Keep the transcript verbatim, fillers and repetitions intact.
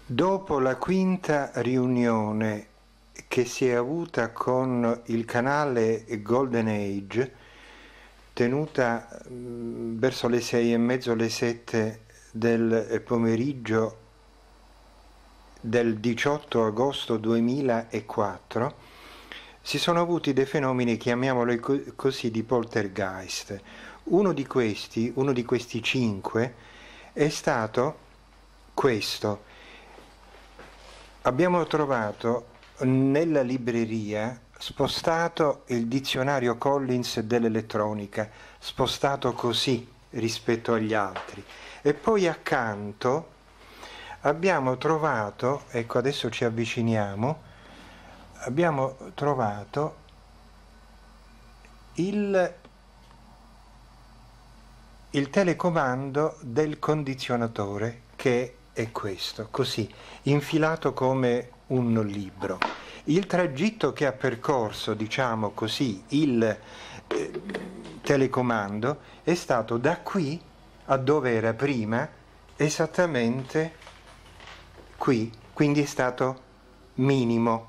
Dopo la quinta riunione che si è avuta con il canale Golden Age, tenuta mh, verso le sei e mezzo, le sette del pomeriggio del diciotto agosto duemilaquattro, si sono avuti dei fenomeni, chiamiamoli co- così, di poltergeist. Uno di questi, uno di questi cinque, è stato questo. Abbiamo trovato nella libreria spostato il dizionario Collins dell'elettronica, spostato così rispetto agli altri. E poi accanto abbiamo trovato, ecco adesso ci avviciniamo, abbiamo trovato il, il telecomando del condizionatore, che è questo, così, infilato come un libro. Il tragitto che ha percorso, diciamo così, il eh, telecomando è stato da qui a dove era prima, esattamente qui, quindi è stato minimo.